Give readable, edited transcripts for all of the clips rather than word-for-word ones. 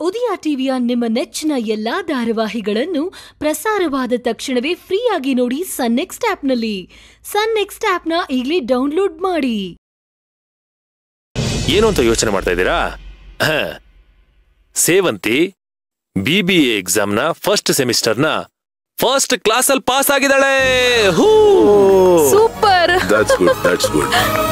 ಉದಯ ಟಿವಿಯ ನಿಮ್ಮ ನೆಚ್ಚಿನ ಎಲ್ಲಾ ಧಾರಾವಾಹಿಗಳನ್ನು ಪ್ರಸಾರವಾದ ತಕ್ಷಣವೇ ಫ್ರೀಯಾಗಿ ನೋಡಿ ಸನ್ ನೆಕ್ಸ್ಟ್ ಆಪ್ನಲ್ಲಿ. ಸನ್ ನೆಕ್ಸ್ಟ್ ಆಪ್ನ ಈಗಲೇ ಡೌನ್ಲೋಡ್ ಮಾಡಿ. ಏನು ಅಂತ ಯೋಚನೆ ಮಾಡ್ತಾ ಇದ್ದೀರಾ? ಸೇವಂತಿ BBA ಎಕ್ಸಾಮ್ನ ಫಸ್ಟ್ ಸೆಮಿಸ್ಟರ್ನ ಫಸ್ಟ್ ಕ್ಲಾಸಲ್ಲಿ ಪಾಸ್ ಆಗಿದ್ದಾಳೆ. Super. That's good.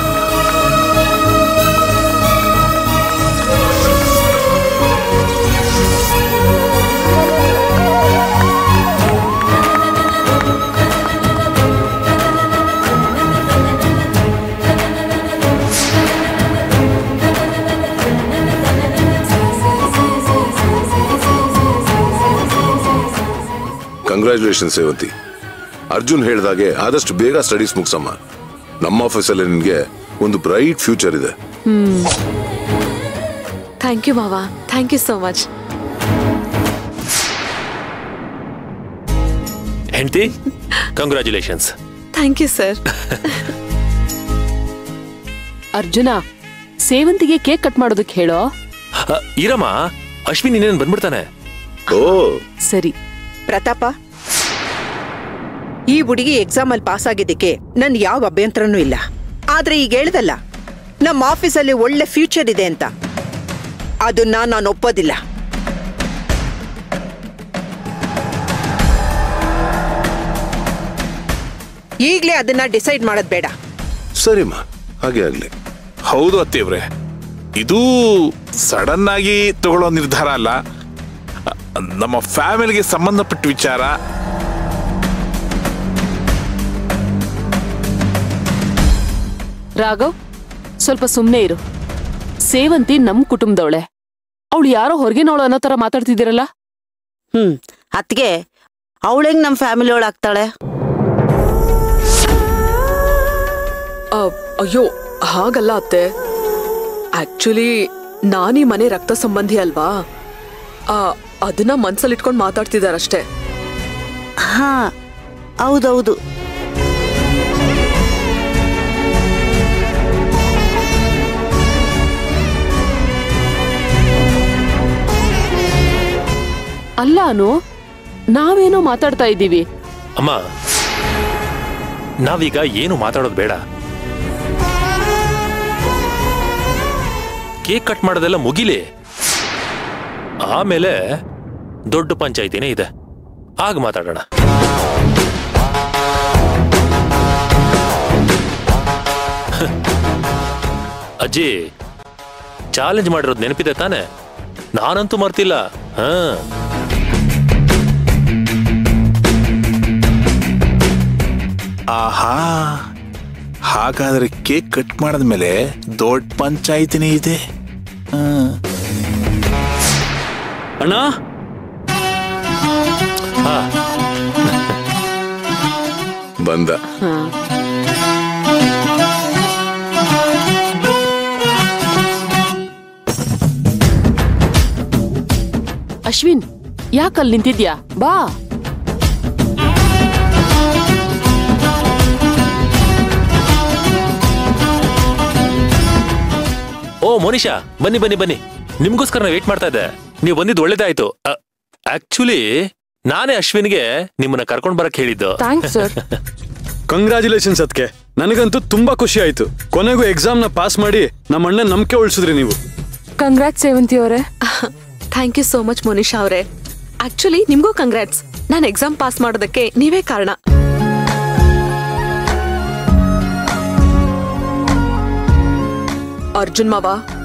Congratulation Sevanthi. Arjun ಹೇಳಿದಾಗೆ ಆದಷ್ಟು ಬೇಗ ಸ್ಟಡೀಸ್ ಮುಗಿಸಮ್ಮ. ನಮ್ಮ ಆಫೀಸಲ್ಲಿ ನಿನ್ಗೆ ಒಂದು ಬ್ರೈಟ್ ಫ್ಯೂಚರ್ ಇದೆ. ಥ್ಯಾಂಕ್ ಯು ಮಾವ, ಥ್ಯಾಂಕ್ ಯು ಸೋ ಮಚ್. ಹೆಂಡತಿ, congratulations. Thank you sir. Arjuna, ಸೇವಂತಿಗೆ ಕೇಕ್ ಕಟ್ ಮಾಡೋದಕ್ಕೆ ಹೇಳೋ. ಇರಮ್ಮ, ಅಶ್ವಿನ್ ಇನ್ನೇನು ಬಂದ್ಬಿಡ್ತಾನೆ. ಓ ಸರಿ. ಪ್ರತಾಪ, ಈ ಹುಡುಗಿ ಎಕ್ಸಾಮ್ ಅಲ್ಲಿ ಪಾಸ್ ಆಗಿದ್ದಕ್ಕೆ ನನ್ ಯಾವ ಅಭ್ಯಂತರನೂ ಇಲ್ಲ. ಆದ್ರೆ ಈಗ ಹೇಳ್ದಲ್ಲ, ನಮ್ಮ ಆಫೀಸಲ್ಲಿ ಒಳ್ಳೆ ಫ್ಯೂಚರ್ ಇದೆ ಅಂತ, ಅದನ್ನ ನಾನು ಒಪ್ಪೋದಿಲ್ಲ. ಈಗ್ಲೇ ಅದನ್ನ ಡಿಸೈಡ್ ಮಾಡೋದ್ ಬೇಡ. ಸರಿಮ್ಮ, ಹಾಗೆ ಆಗ್ಲಿ. ಹೌದು ಅತ್ತೇವ್ರೆ, ಇದು ಸಡನ್ ಆಗಿ ತಗೊಳ್ಳೋ ನಿರ್ಧಾರ ಅಲ್ಲ, ನಮ್ಮ ಫ್ಯಾಮಿಲಿಗೆ ಸಂಬಂಧಪಟ್ಟ ವಿಚಾರ. ರಾಘವ್, ಸ್ವಲ್ಪ ಸುಮ್ನೆ ಇರು. ಸೇವಂತಿ ನಮ್ ಕುಟುಂಬದವಳೆ, ಅವಳು ಯಾರೋ ಹೊರಗಿನವಳು ಅನ್ನೋ ತರ ಮಾತಾಡ್ತಿದ್ದೀರಲ್ಲ. ಅತ್ಗೆ, ಅವಳೆಂಗ್ ನಮ್ ಫ್ಯಾಮಿಲಿ ಒಳಗಾಗ್ತಾಳೆ? ಅಯ್ಯೋ, ಹಾಗಲ್ಲ ಅತ್ತೆ. ಆಕ್ಚುಲಿ ನಾನೀ ಮನೆ ರಕ್ತ ಸಂಬಂಧಿ ಅಲ್ವಾ, ಅದನ್ನ ಮನ್ಸಲ್ಲಿ ಇಟ್ಕೊಂಡು ಮಾತಾಡ್ತಿದಾರಷ್ಟೇ. ಹಾ, ಹೌದೌದು. ಅಲ್ಲ ಅನು, ನಾವೇನೋ ಮಾತಾಡ್ತಾ ಇದ್ದೀವಿ. ಅಮ್ಮ, ನಾವೀಗ ಏನು ಮಾತಾಡೋದು ಬೇಡ. ಕೇಕ್ ಕಟ್ ಮಾಡೋದೆಲ್ಲ ಮುಗಿಲಿ, ಆಮೇಲೆ ದೊಡ್ಡ ಪಂಚಾಯಿತಿನೇ ಇದೆ, ಆಗ ಮಾತಾಡೋಣ. ಅಜ್ಜಿ, ಚಾಲೆಂಜ್ ಮಾಡಿರೋದು ನೆನಪಿದೆ ತಾನೆ? ನಾನಂತೂ ಮರ್ತಿಲ್ಲ. ಆಹಾ, ಹಾಗಾದ್ರೆ ಕೇಕ್ ಕಟ್ ಮಾಡಿದ್ಮೇಲೆ ದೊಡ್ಡ ಪಂಚಾಯಿತಿನೇ ಇದೆ. ಅಣ್ಣ, ಬಂದ. ಅಶ್ವಿನ್, ಯಾಕಲ್ಲಿ ನಿಂತಿದ್ಯಾ? ಬಾ. ಓ ಮೋನಿಶಾ, ಬನ್ನಿ ಬನ್ನಿ ಬನ್ನಿ, ನಿಮ್ಗೋಸ್ಕರ ವೇಟ್ ಮಾಡ್ತಾ ಇದ್ದೆ. ನೀವು ಬಂದಿದ್ದು ಒಳ್ಳೇದಾಯ್ತು. ಆಕ್ಚುಲಿ ನಾನೇ ಅಶ್ವಿನ್ಗೆ ನಿಮ್ಮನ್ನ ಕರ್ಕೊಂಡ್ ಬರಕ್ ಹೇಳಿದ್ದು. Thanks sir. ಕಂಗ್ರ್ಯಾಚುಲೇಷನ್ಸ್ ಅದ್ಕೆ. ನನಗಂತೂ ತುಂಬಾ ಖುಷಿ ಆಯ್ತು. ಕೊನೆಗೂ ಎಕ್ಸಾಮ್ನ ಪಾಸ್ ಮಾಡಿ ನಮ್ಮ ಅಣ್ಣ ನಂಬಿಕೆ ಉಳಿಸಿದ್ರಿ ನೀವು. ಕಂಗ್ರಾಟ್ಸ್ ಸೇವಂತಿ ಅವರೇ. Thank you so much Monisha ಅವರೇ. ಆಕ್ಚುಲಿ ನಿಮ್ಗೂ ಕಂಗ್ರಾಟ್ಸ್. ನಾನು ಎಕ್ಸಾಮ್ ಪಾಸ್ ಮಾಡೋದಕ್ಕೆ ನೀವೇ ಕಾರಣ. ಅರ್ಜುನ್ ಮಾವ,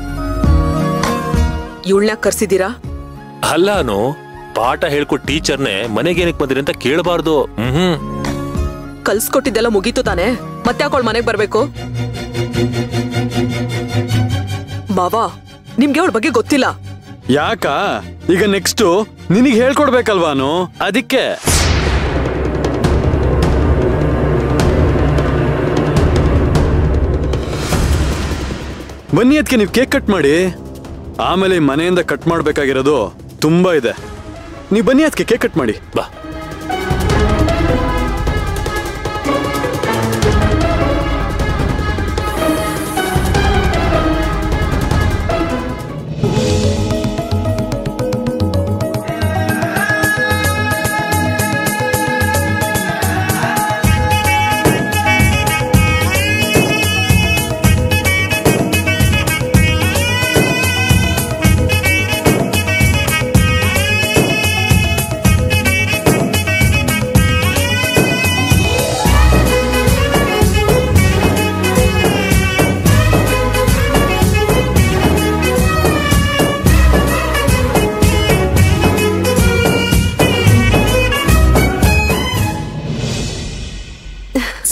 ಇವಳನ್ನ ಕರ್ಸಿದ್ದೀರಾ? ಅಲ್ಲಾನು, ಪಾಠ ಹೇಳ್ಕೊಟ್ ಟೀಚರ್ನೇ ಮನೆಗೇನಕ್ ಬಂದ್ರಿ ಅಂತ ಕೇಳಬಾರ್ದು. ಕಲ್ಸ್ಕೊಟ್ಟಿದ್ದೆಲ್ಲ ಮುಗೀತು ತಾನೆ, ಮತ್ತೆ ಯಾಕೆ ಅವಳು ಮನೆಗೆ ಬರ್ಬೇಕು? ಮಾವ, ನಿಮ್ಗೆ ಅವಳ ಬಗ್ಗೆ ಗೊತ್ತಿಲ್ಲ. ಯಾಕ? ಈಗ ನೆಕ್ಸ್ಟ್ ನಿನಗೆ ಹೇಳ್ಕೊಡ್ಬೇಕಲ್ವಾನು, ಅದಕ್ಕೆ. ಬನ್ನಿ, ಅದಕ್ಕೆ ನೀವು ಕೇಕ್ ಕಟ್ ಮಾಡಿ. ಆಮೇಲೆ ಮನೆಯಿಂದ ಕಟ್ ಮಾಡ್ಬೇಕಾಗಿರೋದು ತುಂಬಾ ಇದೆ. ನೀವು ಬನ್ನಿ, ಅದಕ್ಕೆ ಕೇಕ್ ಕಟ್ ಮಾಡಿ. ಬಾ.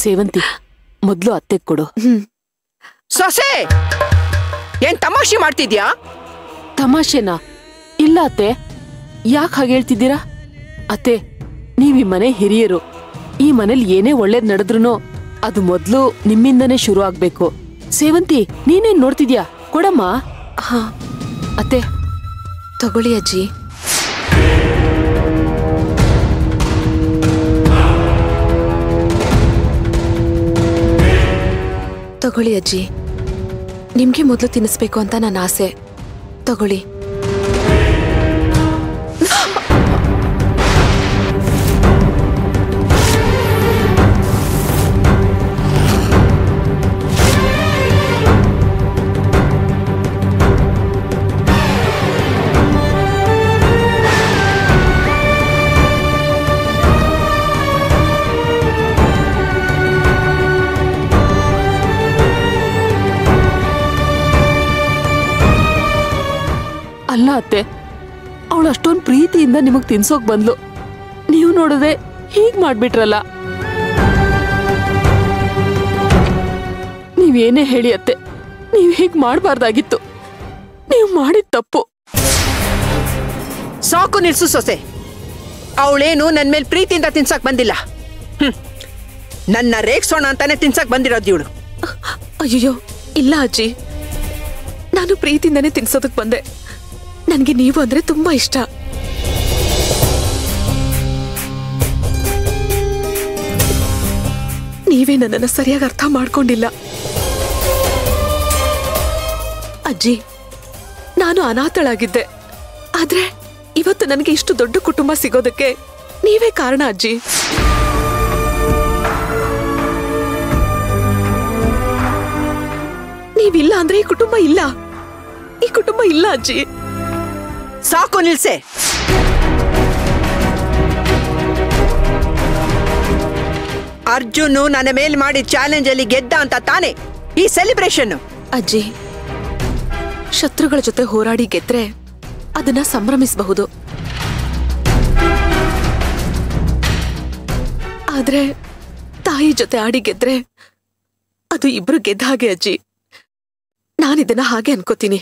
ಸೇವಂತಿ ಮೊದ್ಲು ಅತ್ತೆ ಕೊಡು. ಸೊಸೆ ಏನ್ ತಮಾಷೆ ಮಾಡ್ತಿದ್ಯಾ? ತಮಾಷೆನಾ? ಇಲ್ಲ ಅತ್ತೆ, ಯಾಕೆ ಹಾಗೆ ಹೇಳ್ತಿದ್ದೀರಾ? ಅತ್ತೆ, ನೀವ್ ಈ ಮನೆ ಹಿರಿಯರು. ಈ ಮನೇಲಿ ಏನೇ ಒಳ್ಳೇದ್ ನಡೆದ್ರು ಅದು ಮೊದ್ಲು ನಿಮ್ಮಿಂದನೇ ಶುರು ಆಗ್ಬೇಕು. ಸೇವಂತಿ, ನೀನೇನ್ ನೋಡ್ತಿದ್ಯಾ? ಕೊಡಮ್ಮ. ಹಾ ಅತ್ತೆ ತಗೊಳ್ಳಿ ಅಜ್ಜಿ. ತಗೊಳ್ಳಿ ಅಜ್ಜಿ, ನಿಮ್ಗೆ ಮೊದಲು ತಿನ್ನಿಸ್ಬೇಕು ಅಂತ ನನ್ನ ಆಸೆ. ತಗೊಳ್ಳಿ. ಅಲ್ಲ ಅತ್ತೆ, ಅವಳು ಅಷ್ಟೊಂದು ಪ್ರೀತಿಯಿಂದ ನಿಮಗ್ ತಿನ್ಸೋಕ್ ಬಂದ್ಲು. ನೀವು ನೋಡದೆ ಹೀಗ್ ಮಾಡ್ಬಿಟ್ರಲ್ಲ. ನೀವೇನೇ ಹೇಳಿ ಅತ್ತೆ, ನೀವ್ ಹೀಗ್ ಮಾಡ್ಬಾರ್ದಾಗಿತ್ತು. ನೀವು ಮಾಡಿದ ತಪ್ಪು. ಸಾಕು ನಿಲ್ಸು ಸೊಸೆ. ಅವಳೇನು ನನ್ ಮೇಲೆ ಪ್ರೀತಿಯಿಂದ ತಿನ್ಸಕ್ ಬಂದಿಲ್ಲ. ನನ್ನ ರೇಗ್ಸೋಣ ಅಂತಾನೆ ತಿನ್ಸಕ್ ಬಂದಿರೋದು ಇವಳು. ಅಯ್ಯೋ ಇಲ್ಲ ಅಜ್ಜಿ, ನಾನು ಪ್ರೀತಿಯಿಂದಾನೇ ತಿನ್ಸೋದಕ್ ಬಂದೆ. ನನ್ಗೆ ನೀವು ಅಂದ್ರೆ ತುಂಬಾ ಇಷ್ಟ. ನೀವೇ ನನ್ನನ್ನು ಸರಿಯಾಗಿ ಅರ್ಥ ಮಾಡ್ಕೊಂಡಿಲ್ಲ. ಅಜ್ಜಿ, ನಾನು ಅನಾಥಳಾಗಿದ್ದೆ. ಆದ್ರೆ ಇವತ್ತು ನನಗೆ ಇಷ್ಟು ದೊಡ್ಡ ಕುಟುಂಬ ಸಿಗೋದಕ್ಕೆ ನೀವೇ ಕಾರಣ ಅಜ್ಜಿ. ನೀವಿಲ್ಲ ಅಂದ್ರೆ ಈ ಕುಟುಂಬ ಇಲ್ಲ. ಈ ಕುಟುಂಬ ಇಲ್ಲ ಅಜ್ಜಿ. ಸಾಕು ನಿಲ್ಸೆ. ಅರ್ಜುನ್ ನನ್ನ ಮೇಲೆ ಮಾಡಿ ಚಾಲೆಂಜ್ ಅಲ್ಲಿ ಗೆದ್ದ ಅಂತ ತಾನೆ ಈ ಸೆಲೆಬ್ರೇಷನ್. ಅಜ್ಜಿ, ಶತ್ರುಗಳ ಜೊತೆ ಹೋರಾಡಿ ಗೆದ್ರೆ ಅದನ್ನ ಸಂಭ್ರಮಿಸಬಹುದು. ಆದ್ರೆ ತಾಯಿ ಜೊತೆ ಆಡಿ ಗೆದ್ರೆ ಅದು ಇಬ್ರು ಗೆದ್ದ ಹಾಗೆ ಅಜ್ಜಿ. ನಾನಿದನ್ನ ಹಾಗೆ ಅನ್ಕೋತೀನಿ.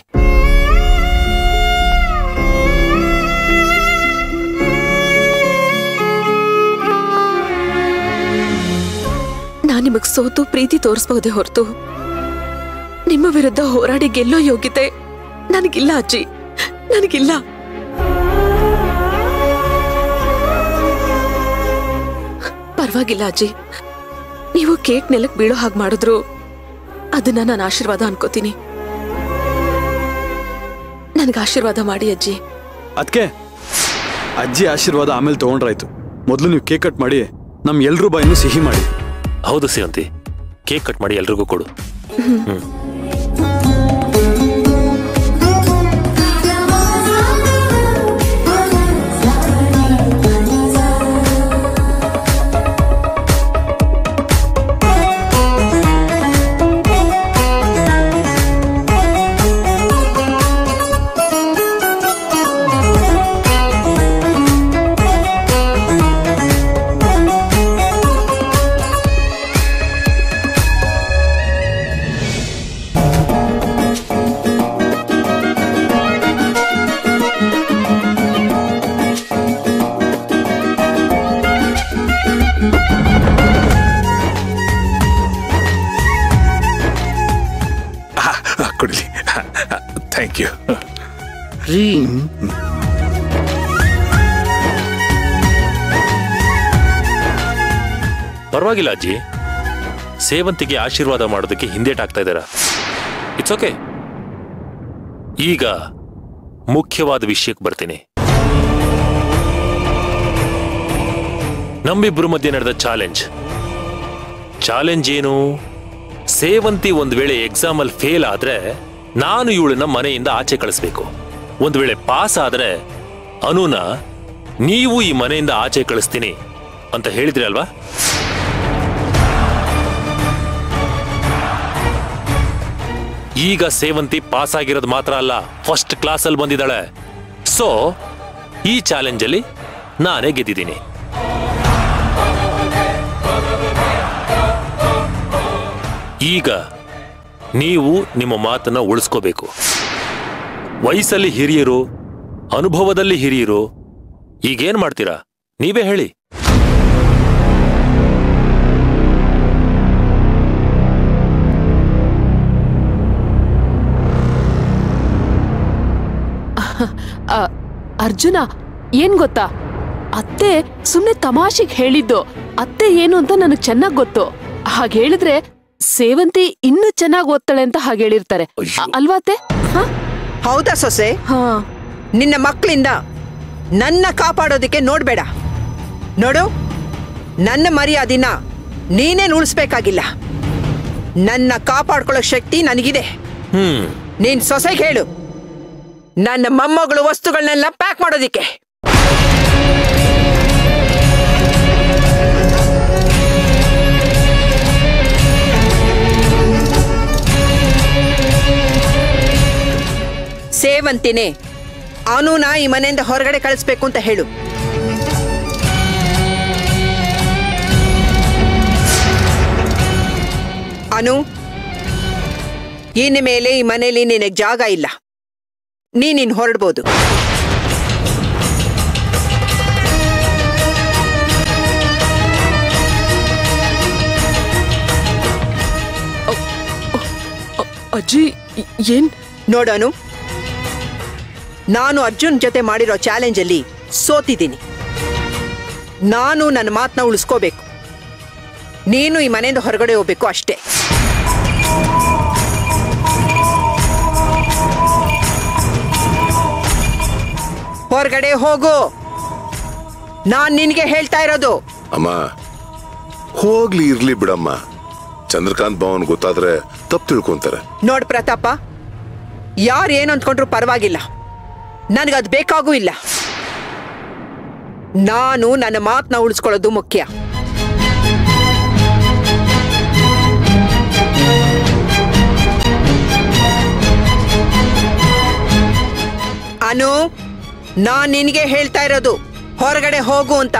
ನಾನ್ ನಿಮಗ್ ಸೋತು ಪ್ರೀತಿ ತೋರಿಸಬಹುದೇ ಹೊರತು ನಿಮ್ಮ ವಿರುದ್ಧ ಹೋರಾಡಿ ಗೆಲ್ಲೋ ಯೋಗ್ಯತೆ ನನಗಿಲ್ಲ ಅಜ್ಜಿ, ನನಗಿಲ್ಲ. ಪರವಾಗಿಲ್ಲ ಅಜ್ಜಿ, ನೀವು ಕೇಕ್ ನೆಲಕ್ ಬೀಳೋ ಹಾಗೆ ಮಾಡಿದ್ರು ಅದನ್ನ ನಾನು ಆಶೀರ್ವಾದ ಅನ್ಕೋತೀನಿ. ನನಗೆ ಆಶೀರ್ವಾದ ಮಾಡಿ ಅಜ್ಜಿ. ಅದ್ಕೆ ಅಜ್ಜಿ ಆಶೀರ್ವಾದ ಆಮೇಲೆ ತಗೊಂಡ್ರಾಯ್ತು. ಮೊದಲು ನೀವು ಕೇಕ್ ಕಟ್ ಮಾಡಿ ನಮ್ ಎಲ್ರೂ ಬಾಯಿನೂ ಸಿಹಿ ಮಾಡಿ. ಹೌದು ಸೇವಂತಿ, ಕೇಕ್ ಕಟ್ ಮಾಡಿ ಎಲ್ರಿಗೂ ಕೊಡು. ಕೊಡ್ಲಿ. Thank you. ಪರವಾಗಿಲ್ಲ ಅಜ್ಜಿ, ಸೇವಂತಿಗೆ ಆಶೀರ್ವಾದ ಮಾಡೋದಕ್ಕೆ ಹಿಂದೇಟಾಗ್ತಾ ಇದ್ದಾರ. It's okay. ಈಗ ಮುಖ್ಯವಾದ ವಿಷಯಕ್ಕೆ ಬರ್ತೀನಿ. ನಮ್ಮಿಬ್ರು ಮಧ್ಯೆ ನಡೆದ ಚಾಲೆಂಜ್ ಏನು? ಸೇವಂತಿ ಒಂದ್ ವೇಳೆ ಎಕ್ಸಾಮ್ ಅಲ್ಲಿ ಫೇಲ್ ಆದ್ರೆ ನಾನು ಇವಳನ್ನ ಮನೆಯಿಂದ ಆಚೆ ಕಳಿಸ್ಬೇಕು. ಒಂದ್ ವೇಳೆ ಪಾಸ್ ಆದ್ರೆ ಅನುನ ನೀವು ಈ ಮನೆಯಿಂದ ಆಚೆ ಕಳಿಸ್ತೀನಿ ಅಂತ ಹೇಳಿದ್ರಿ ಅಲ್ವಾ? ಈಗ ಸೇವಂತಿ ಪಾಸ್ ಆಗಿರೋದು ಮಾತ್ರ ಅಲ್ಲ, ಫಸ್ಟ್ ಕ್ಲಾಸ್ ಅಲ್ಲಿ ಬಂದಿದ್ದಾಳೆ. ಸೊ ಈ ಚಾಲೆಂಜ್ ಅಲ್ಲಿ ನಾನೇ ಗೆದ್ದಿದ್ದೀನಿ. ಈಗ ನೀವು ನಿಮ್ಮ ಮಾತನ್ನ ಉಳಿಸ್ಕೋಬೇಕು. ವಯಸ್ಸಲ್ಲಿ ಹಿರಿಯರು, ಅನುಭವದಲ್ಲಿ ಹಿರಿಯರು. ಈಗೇನ್ ಮಾಡ್ತೀರಾ ನೀವೇ ಹೇಳಿ. ಅರ್ಜುನ, ಏನ್ ಗೊತ್ತಾ, ಅತ್ತೆ ಸುಮ್ನೆ ತಮಾಷೆಗೆ ಹೇಳಿದ್ದು. ಅತ್ತೆ ಏನು ಅಂತ ನನಗ್ ಚೆನ್ನಾಗ್ ಗೊತ್ತು. ಹಾಗೆ ಹೇಳಿದ್ರೆ ಸೇವಂತಿ ಇನ್ನೂ ಚೆನ್ನಾಗಿ ಓದ್ತಾಳೆ ಅಂತ ಹಾಗೆ ಹೇಳಿರ್ತಾರೆ ಅಲ್ವಾ ಅತ್ತೆ? ಹೌದಾ ಸೊಸೆ? ನಿನ್ನ ಮಕ್ಕಳಿಂದ ನನ್ನ ಕಾಪಾಡೋದಕ್ಕೆ ನೋಡ್ಬೇಡ. ನೋಡು, ನನ್ನ ಮರ್ಯಾದಿನ ನೀನೇನ್ ಉಳಿಸ್ಬೇಕಾಗಿಲ್ಲ. ನನ್ನ ಕಾಪಾಡ್ಕೊಳ್ಳೋ ಶಕ್ತಿ ನನಗಿದೆ. ನೀನ್ ಸೊಸೆಗೆ ಹೇಳು, ನನ್ನ ಮೊಮ್ಮಗಳು ವಸ್ತುಗಳನ್ನೆಲ್ಲ ಪ್ಯಾಕ್ ಮಾಡೋದಿಕ್ಕೆ. ಸೇವಂತಿನೇ ಅನುನ ಈ ಮನೆಯಿಂದ ಹೊರಗಡೆ ಕಳಿಸ್ಬೇಕು ಅಂತ ಹೇಳು. ಅನು, ಇನ್ನು ಮೇಲೆ ಈ ಮನೆಯಲ್ಲಿ ನಿನಗೆ ಜಾಗ ಇಲ್ಲ. ನೀನಿನ್ ಹೊರಡ್ಬೋದು. ಅಜ್ಜಿ ಏನ್? ನೋಡೋನು, ನಾನು ಅರ್ಜುನ್ ಜೊತೆ ಮಾಡಿರೋ ಚಾಲೆಂಜಲ್ಲಿ ಸೋತಿದ್ದೀನಿ. ನಾನು ನನ್ನ ಮಾತನ್ನ ಉಳಿಸ್ಕೋಬೇಕು. ನೀನು ಈ ಮನೆಯಿಂದ ಹೊರಗಡೆ ಹೋಗ್ಬೇಕು ಅಷ್ಟೇ. ಹೊರಗಡೆ ಹೋಗು, ನಾನ್ ನಿನ್ಗೆ ಹೇಳ್ತಾ ಇರೋದು. ಅಮ್ಮ, ಹೋಗ್ಲಿ ಇರ್ಲಿ ಬಿಡಮ್ಮ. ಚಂದ್ರಕಾಂತ್ ಭವನ್ ಗೊತ್ತಾದ್ರೆ ತಪ್ಪು ತಿಳ್ಕೊಂತಾರೆ. ನೋಡ್ ಪ್ರತಾಪ, ಯಾರು ಏನು ಅಂದ್ಕೊಂಡ್ರು ಪರವಾಗಿಲ್ಲ, ನನಗದು ಬೇಕಾಗೂ ಇಲ್ಲ. ನಾನು ನನ್ನ ಮಾತನ್ನ ಉಳಿಸ್ಕೊಳ್ಳೋದು ಮುಖ್ಯ. ಅನು, ನಾನ್ ನಿನಗೆ ಹೇಳ್ತಾ ಇರೋದು ಹೊರಗಡೆ ಹೋಗು ಅಂತ.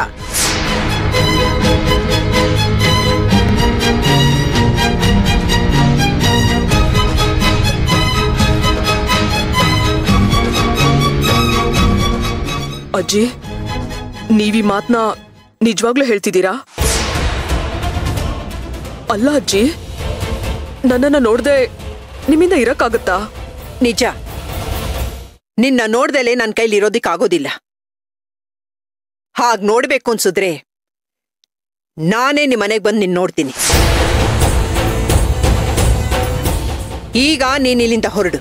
ಅಜ್ಜಿ, ನೀವೀ ಮಾತನ್ನ ನಿಜವಾಗ್ಲೂ ಹೇಳ್ತಿದ್ದೀರಾ? ಅಲ್ಲ ಅಜ್ಜಿ, ನನ್ನನ್ನ ನೋಡ್ದೆ ನಿಮ್ಮಿಂದ ಇರಕ್ಕಾಗತ್ತಾ? ನಿಜ, ನಿನ್ನ ನೋಡ್ದಲೇ ನನ್ನ ಕೈಲಿ ಇರೋದಿಕ್ಕಾಗೋದಿಲ್ಲ. ಹಾಗ್ ನೋಡ್ಬೇಕು ಅನ್ಸಿದ್ರೆ ನಾನೇ ನಿಮ್ಮ ಮನೆಗೆ ಬಂದು ನಿನ್ನ ನೋಡ್ತೀನಿ. ಈಗ ನೀನ್ ಇಲ್ಲಿಂದ ಹೊರಡು.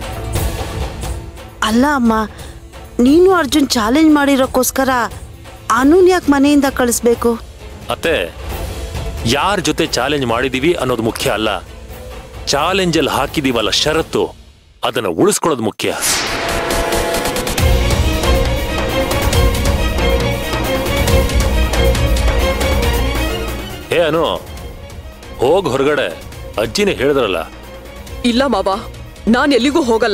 ಅಲ್ಲ ಅಮ್ಮ, ನೀನು ಅರ್ಜುನ್ ಚಾಲೆಂಜ್ ಮಾಡಿರೋಕ್ಕೋಸ್ಕರ ಅನುನ್ ಯಾಕೆ ಮನೆಯಿಂದ ಕಳಿಸ್ಬೇಕು? ಅತ್ತೆ, ಯಾರ ಜೊತೆ ಚಾಲೆಂಜ್ ಮಾಡಿದೀವಿ ಅನ್ನೋದು ಮುಖ್ಯ ಅಲ್ಲ. ಚಾಲೆಂಜಲ್ಲಿ ಹಾಕಿದೀವಲ್ಲ ಷರತ್ತು, ಅದನ್ನ ಉಳಿಸ್ಕೊಳ್ಳೋದು ಮುಖ್ಯ. ಹೇ ಅನು, ಹೋಗ್ ಹೊರಗಡೆ. ಅಜ್ಜಿನೇ ಹೇಳಿದ್ರಲ್ಲ. ಇಲ್ಲ ಮಾವ, ನಾನ್ ಎಲ್ಲಿಗೂ ಹೋಗಲ್ಲ.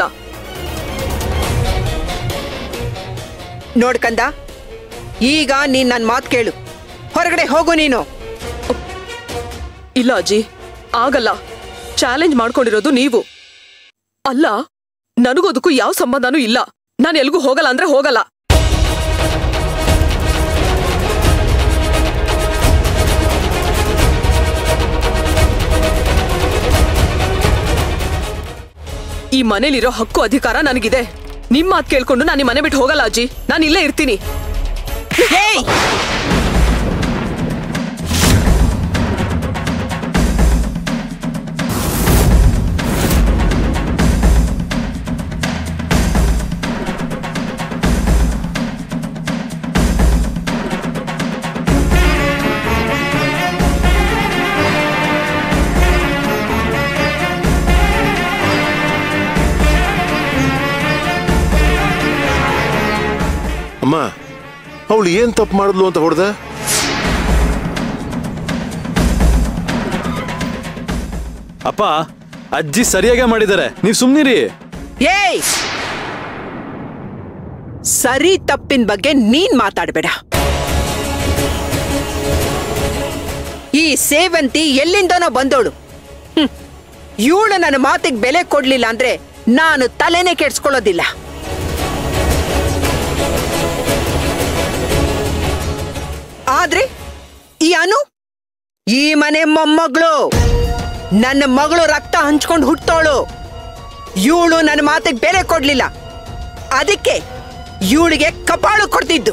ನೋಡ್ಕಂದ, ಈಗ ನೀನ್ ನನ್ನ ಮಾತು ಕೇಳು. ಹೊರಗಡೆ ಹೋಗು ನೀನು. ಇಲ್ಲ ಅಜ್ಜಿ, ಆಗಲ್ಲ. ಚಾಲೆಂಜ್ ಮಾಡ್ಕೊಂಡಿರೋದು ನೀವು. ಅಲ್ಲ, ನನಗೋದಕ್ಕೂ ಯಾವ ಸಂಬಂಧನೂ ಇಲ್ಲ. ನಾನು ಎಲ್ಗೂ ಹೋಗಲ್ಲ ಅಂದ್ರೆ ಹೋಗಲ್ಲ. ಈ ಮನೇಲಿರೋ ಹಕ್ಕು ಅಧಿಕಾರ ನನಗಿದೆ. ನಿಮ್ ಮಾತು ಕೇಳ್ಕೊಂಡು ನಾನು ಈ ಮನೆ ಬಿಟ್ಟು ಹೋಗಲ್ಲ ಅಜ್ಜಿ. ನಾನು ಇಲ್ಲೇ ಇರ್ತೀನಿ. ಅಮ್ಮ, ಅವಳು ಏನ್ ತಪ್ಪು ಮಾಡಿದ್ಲು ಅಂತ ಹೊಡೆದ? ಅಪ್ಪ, ಅಜ್ಜಿ ಸರಿಯಾಗೇ ಮಾಡಿದ್ದಾರೆ, ನೀವು ಸುಮ್ನಿರಿ. ಏಯ್, ಸರಿ ತಪ್ಪಿನ ಬಗ್ಗೆ ನೀನ್ ಮಾತಾಡ್ಬೇಡ. ಈ ಸೇವಂತಿ ಎಲ್ಲಿಂದನೋ ಬಂದೋಳು. ಇವಳು ನನ್ನ ಮಾತಿಗೆ ಬೆಲೆ ಕೊಡ್ಲಿಲ್ಲ ಅಂದ್ರೆ ನಾನು ತಲೆನೇ ಕೆಡ್ಸ್ಕೊಳ್ಳೋದಿಲ್ಲ. ಆದ್ರೆ ಈ ಅನು ಈ ಮನೆ ಮೊಮ್ಮಗಳು, ನನ್ನ ಮಗಳು ರಕ್ತ ಹಂಚ್ಕೊಂಡು ಹುಟ್ಟೋಳು. ಇವಳು ನನ್ನ ಮಾತಿಗೆ ಬೆಲೆ ಕೊಡ್ಲಿಲ್ಲ, ಅದಕ್ಕೆ ಇವಳಿಗೆ ಕಪಾಳು ಕೊಡ್ತಿದ್ದು.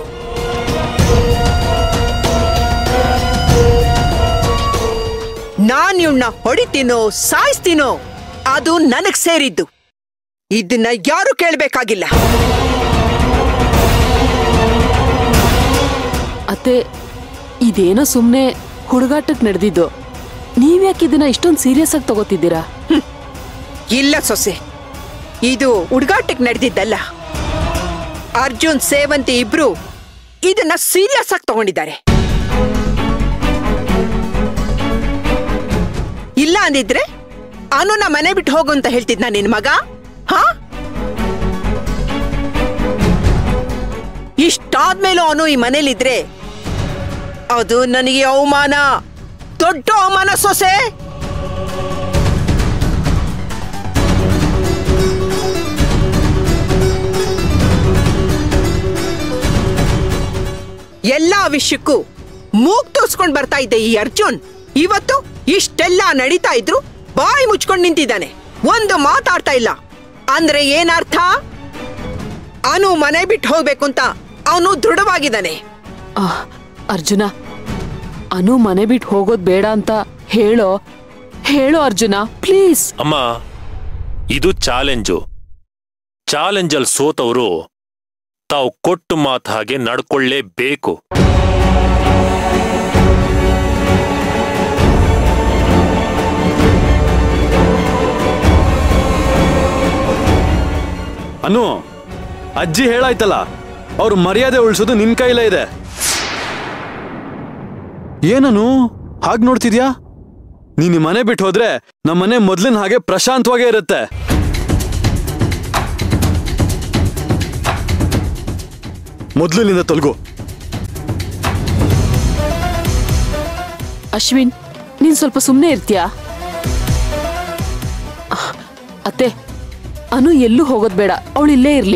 ನಾನ್ ಇವಳನ್ನ ಹೊಡಿತೀನೋ ಸಾಯಿಸ್ತೀನೋ ಅದು ನನಗ್ ಸೇರಿದ್ದು. ಇದನ್ನ ಯಾರು ಕೇಳ್ಬೇಕಾಗಿಲ್ಲ. ಅತ್ತೆ, ಇದೇನೋ ಸುಮ್ನೆ ಹುಡುಗಾಟಕ್ಕೆ ನಡೆದಿದ್ದು. ನೀವ್ಯಾಕೆ ಇದನ್ನ ಇಷ್ಟೊಂದು ಸೀರಿಯಸ್ ಆಗಿ ತಗೋತಿದ್ದೀರಾ? ಇಲ್ಲ ಸೊಸೆ, ಇದು ಹುಡುಗಾಟಕ್ಕೆ ನಡೆದಿದ್ದಲ್ಲ. ಅರ್ಜುನ್ ಸೇವಂತಿ ಇಬ್ರು ಇದನ್ನ ಸೀರಿಯಸ್ ಆಗಿ ತಗೊಂಡಿದ್ದಾರೆ. ಇಲ್ಲ ಅಂದಿದ್ರೆ ಅನುನ ಮನೆ ಬಿಟ್ಟು ಹೋಗು ಅಂತ ಹೇಳ್ತಿದ್ನ ನಿನ್ ಮಗ? ಹಾ, ಇಷ್ಟಾದ್ಮೇಲೂ ಅನು ಈ ಮನೇಲಿದ್ರೆ ಅದು ನನಗೆ ಅವಮಾನ, ದೊಡ್ಡ ಅವಮಾನ ಸೊಸೆ. ಎಲ್ಲಾ ವಿಷಯಕ್ಕೂ ಮೂಗ್ ತೋರ್ಸ್ಕೊಂಡ್ ಬರ್ತಾ ಇದ್ದೆ ಈ ಅರ್ಜುನ್. ಇವತ್ತು ಇಷ್ಟೆಲ್ಲ ನಡೀತಾ ಇದ್ರು ಬಾಯಿ ಮುಚ್ಕೊಂಡ್ ನಿಂತಿದ್ದಾನೆ, ಒಂದು ಮಾತಾಡ್ತಾ ಇಲ್ಲ. ಅಂದ್ರೆ ಏನರ್ಥ? ಅನು ಮನೆ ಬಿಟ್ಟು ಹೋಗ್ಬೇಕು ಅಂತ ಅವನು ದೃಢವಾಗಿದ್ದಾನೆ. ಅರ್ಜುನ, ಅನು ಮನೆ ಬಿಟ್ಟು ಹೋಗೋದ್ ಬೇಡ ಅಂತ ಹೇಳೋ ಅರ್ಜುನ, ಪ್ಲೀಸ್. ಅಮ್ಮ, ಇದು ಚಾಲೆಂಜಲ್ಲಿ ಸೋತವರು ತಾವು ಕೊಟ್ಟು ಮಾತು ಹಾಗೆ ನಡ್ಕೊಳ್ಳೇಬೇಕು. ಅನು, ಅಜ್ಜಿ ಹೇಳಾಯ್ತಲ್ಲ, ಅವ್ರ ಮರ್ಯಾದೆ ಉಳಿಸೋದು ನಿನ್ ಕೈಲೇ ಇದೆ. ಏನನು ಹಾಗೆ ನೋಡ್ತಿದ್ಯಾ? ನೀನು ಮನೆ ಬಿಟ್ಟು ಹೋದ್ರೆ ನಮ್ಮನೆ ಮೊದ್ಲಿನ ಹಾಗೆ ಪ್ರಶಾಂತವಾಗೇ ಇರುತ್ತೆ. ಮೊದ್ಲಿನಿಂದ ತೊಲಗು. ಅಶ್ವಿನ್, ನೀನ್ ಸ್ವಲ್ಪ ಸುಮ್ಮನೆ ಇರ್ತೀಯಾ? ಅತ್ತೆ, ಅನು ಎಲ್ಲೂ ಹೋಗೋದ್ ಬೇಡ, ಅವಳು ಇಲ್ಲೇ ಇರ್ಲಿ.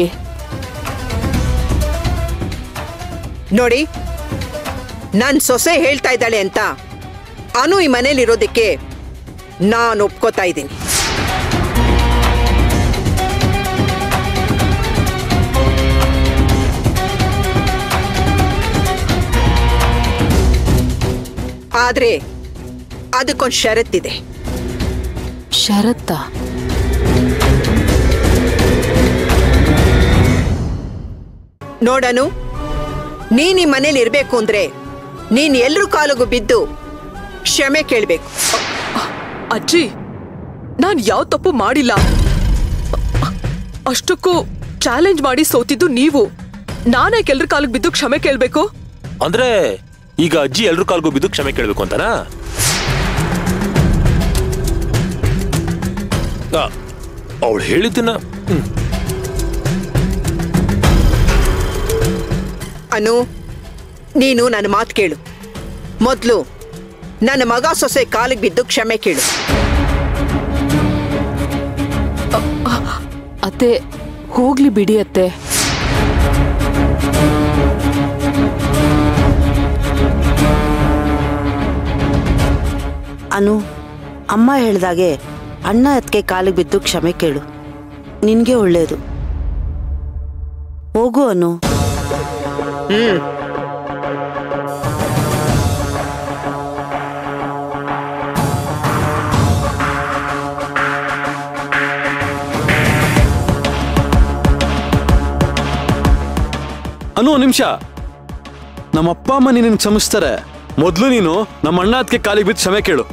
ನೋಡಿ, ನನ್ ಸೊಸೆ ಹೇಳ್ತಾ ಇದ್ದಾಳೆ ಅಂತ ಅನು ಈ ಮನೇಲಿರೋದಕ್ಕೆ ನಾನು ಒಪ್ಕೋತಾ ಇದ್ದೀನಿ. ಆದ್ರೆ ಅದಕ್ಕೊಂದು ಷರತ್ತಿದೆ. ಷರತ್ತಾ? ನೋಡನು, ನೀನ್ ಈ ಮನೇಲಿ ಇರ್ಬೇಕು ಅಂದ್ರೆ ನೀನ್ ಎಲ್ರೂ ಕಾಲಿಗೂ ಬಿದ್ದು ಕ್ಷಮೆ ಕೇಳ್ಬೇಕು. ಅಜ್ಜಿ, ನಾನ್ ಯಾವ ತಪ್ಪು ಮಾಡಿಲ್ಲ. ಅಷ್ಟಕ್ಕೂ ಚಾಲೆಂಜ್ ಮಾಡಿ ಸೋತಿದ್ದು ನೀವು. ನಾನೇ ಕೆಲ್ರ ಕಾಲಿಗೆ ಬಿದ್ದು ಕ್ಷಮೆ ಕೇಳ್ಬೇಕು? ಅಂದ್ರೆ ಈಗ ಅಜ್ಜಿ ಎಲ್ರ ಕಾಲ್ಗೂ ಬಿದ್ದು ಕ್ಷಮೆ ಕೇಳ್ಬೇಕು ಅಂತನಾ? ಅವಳು ಹೇಳಿದ್ದನ್ನ ಅನು, ನೀನು ನನ್ನ ಮಾತು ಕೇಳು. ಮೊದಲು ನನ್ನ ಮಗ ಸೊಸೆ ಕಾಲಿಗೆ ಬಿದ್ದು ಕ್ಷಮೆ ಕೇಳು. ಅತ್ತೆ, ಹೋಗ್ಲಿ ಬಿಡಿ ಅತ್ತೆ. ಅನು, ಅಮ್ಮ ಹೇಳ್ದಾಗೆ ಅಣ್ಣ ಅದಕ್ಕೆ ಕಾಲಿಗೆ ಬಿದ್ದು ಕ್ಷಮೆ ಕೇಳು. ನಿನ್ಗೆ ಒಳ್ಳೇದು. ಹೋಗು ಅನು. ಅನು, ನಿಮಿಷ. ನಮ್ಮಪ್ಪ ಅಮ್ಮ ನಿನ್ನ ಕ್ಷಮಿಸ್ತಾರೆ. ಮೊದ್ಲು ನೀನು ನಮ್ಮ ಅಣ್ಣ ಅದಕ್ಕೆ ಕಾಲಿಗೆ ಬಿದ್ದು ಕ್ಷಮೆ ಕೇಳು.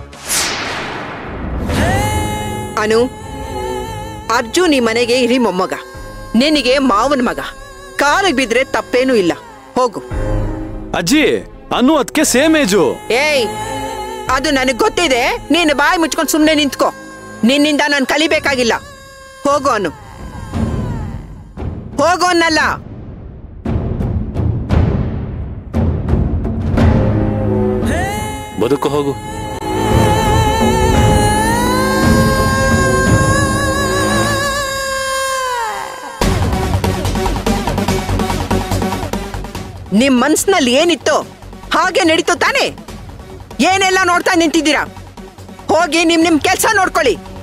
ಅನು, ಅರ್ಜುನ್ ಈ ಮನೆಗೆ ಹಿರಿ ಮೊಮ್ಮಗ, ನಿನಗೆ ಮಾವನ ಮಗ. ಕಾಲಿಗೆ ಬಿದ್ರೆ ತಪ್ಪೇನೂ ಇಲ್ಲ, ಹೋಗು. ಅಜ್ಜಿ, ಅನು ಅದಕ್ಕೆ ಸೇಮ್ ಏಜು. ಏಯ್, ಅದು ನನಗ್ ಗೊತ್ತಿದೆ. ನೀನು ಬಾಯಿ ಮುಚ್ಕೊಂಡು ಸುಮ್ಮನೆ ನಿಂತ್ಕೋ. ನಿನ್ನಿಂದ ನಾನು ಕಲಿಬೇಕಾಗಿಲ್ಲ. ಹೋಗು ಅನು, ಹೋಗು ಅನ್ನಲ್ಲ. ಬದುಕು ಹೋಗು. ನಿಮ್ ಮನ್ಸಿನಲ್ಲಿ ಏನಿತ್ತೋ ಹಾಗೆ ನಡೀತು ತಾನೆ? ಏನೆಲ್ಲ ನೋಡ್ತಾ ನಿಂತಿದ್ದೀರಾ? ಹೋಗಿ ನಿಮ್ ಕೆಲ್ಸ ನೋಡ್ಕೊಳ್ಳಿ.